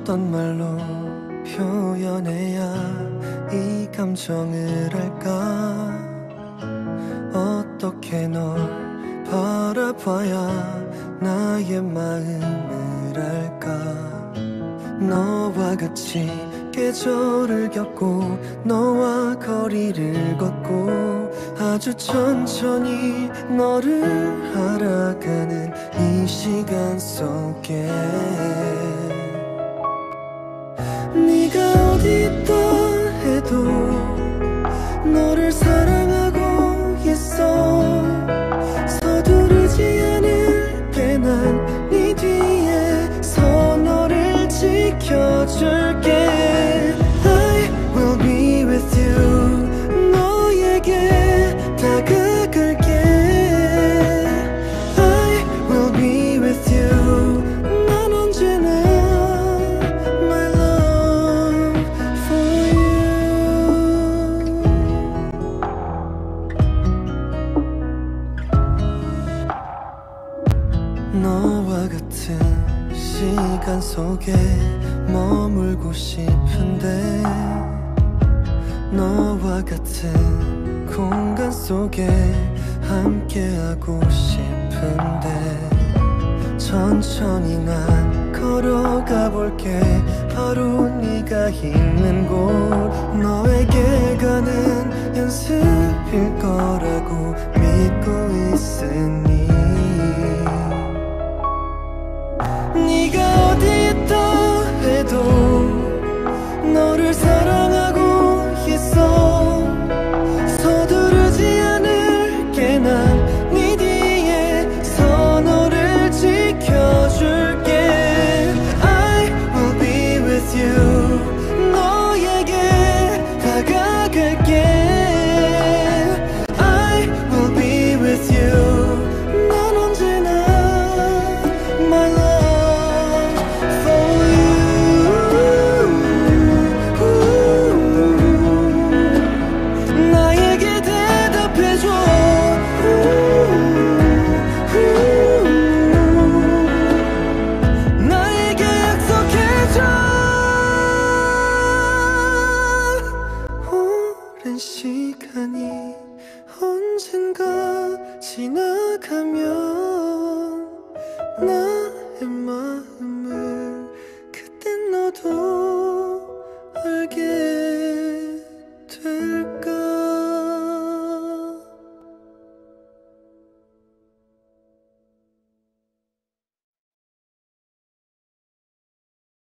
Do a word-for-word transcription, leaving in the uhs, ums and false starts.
어떤 말로 표현해야 이 감정을 알까? 어떻게 널 바라봐야 나의 마음을 알까? 너와 같이 계절을 겪고 너와 거리를 걷고 아주 천천히 너를 알아가는 이 시간 속에 네가 어디 있다 해도 너를 사랑하고 있어. 서두르지 않을게 난 네 뒤에서 너를 지켜줄게. I will be with you. 너에게 다가갈게. I will be with you. 난 언제나 my love for you. 너와 같은 시간 속에 머물고 싶은데 너와 같은 공간 속에 함께하고 싶은데 천천히 난 걸어가 볼게. 바로 네가 있는 곳 너에게 가는 연습일 거라고 믿고 있으니 네가 어디 있다 해도 너를 사랑하고 있어. 서두르지 않을게 난 네 뒤에서 너를 지켜줄게. I will be with you. 너에게 다가갈게. I will be with you. 난 언제나 my love for you. 나에게 대답해줘. 나에게 약속해줘. 오랜 시간이 언젠가 지나가면 나의 마음